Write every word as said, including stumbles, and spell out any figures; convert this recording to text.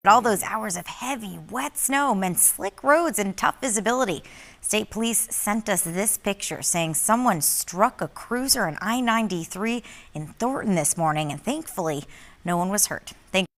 All those hours of heavy, wet snow meant slick roads and tough visibility. State Police sent us this picture saying someone struck a cruiser on I ninety-three in Thornton this morning, and thankfully no one was hurt. Thank